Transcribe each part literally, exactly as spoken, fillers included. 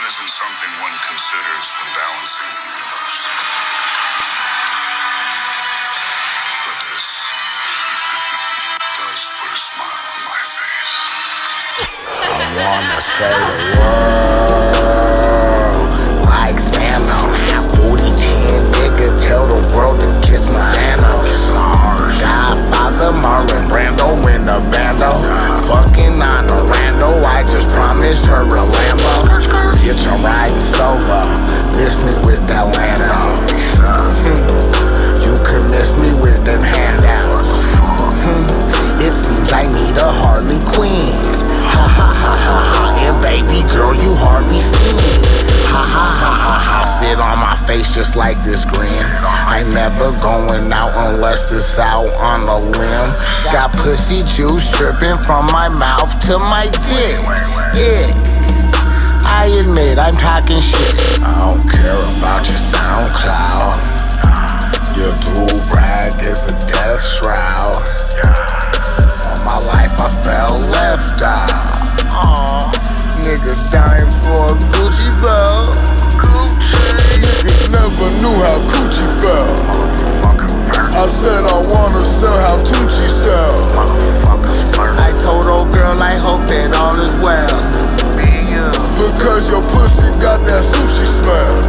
isn't something one considers when balancing the universe. But this does put a smile on my face. I wanna say the world like Thanos. Booty chin nigga, tell the world to kiss my Thanos. Godfather, Marlon Brando in the bando. Fucking on a rando, I just promised her a Lambo. Bitch, I'm riding solo, miss me with that Lambo. You could miss me with them handouts. It seems I need a Harley Quinn. Ha ha ha ha ha, and baby girl, you hardly seen. Ha ha ha ha ha, sit on my face just like this grin. I never going out unless it's out on a limb. Got pussy juice dripping from my mouth to my dick. Yeah, I admit I'm talking shit. I don't care about your SoundCloud. Your do-rag is a death shroud. All my life I felt left out. Niggas dying for a Gucci belt. Niggas never knew how Gucci felt. I said I wanna sell how Tucci sell. I told old girl I hope that all is well. Because your pussy got that sushi smell.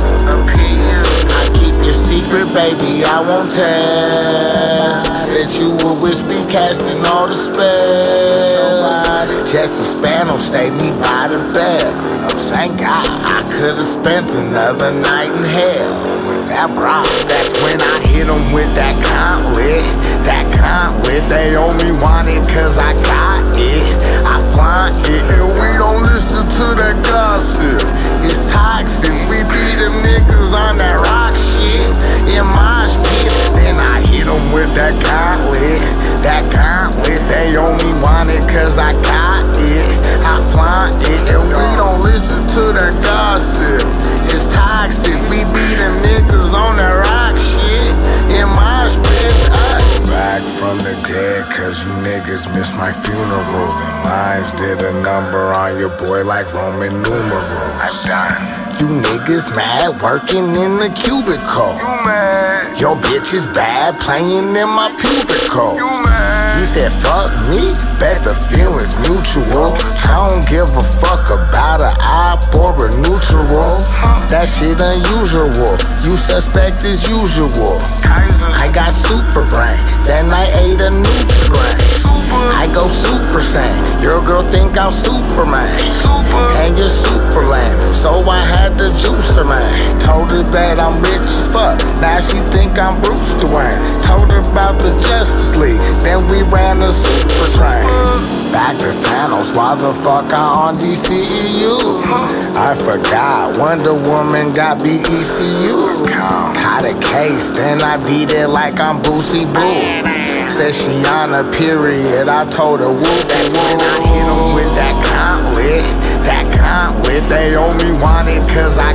I keep your secret, baby, I won't tell. That you would wish me casting all the spells. Jesse Spano saved me by the bed. Thank God I could've spent another night in hell with that bra. That's when I hit them with that gauntlet. That gauntlet, they only want it cause I got it. I flaunt it and we don't listen to that gossip. It's toxic, we beat them niggas on that rock shit. In my pit, then I hit them with that gauntlet. That gauntlet, they only want it cause I got it. I flaunt it and we don't listen to that gossip. It's toxic, we beat them niggas on that rock shit. In my pit, back from the dead cause you niggas missed my funeral. Them lines did a number on your boy like Roman numerals. I'm done. You niggas mad working in the cubicle. You mad? Your bitch is bad playing in my cubicle. You mad? He said fuck me, bet the feeling's mutual. I don't give a fuck about a op or a neutral. That shit unusual, you suspect as usual. I got super brain, then I ate a Nutri-Grain. I go super saiyan, your girl think I'm Superman. And you're super lame, so I had to juice her, man. Told her that I'm rich as fuck, now she think I'm Bruce Wayne. Told her about the Justice League, then we ran a super train. Back to Thanos, why the fuck I on D C E U? I forgot, Wonder Woman got B E C U. Caught a case, then I beat it like I'm Boosie Boo. Said she on a period, I told her whoop. That's when I hit them with that gauntlet. That gauntlet, they only want it cause I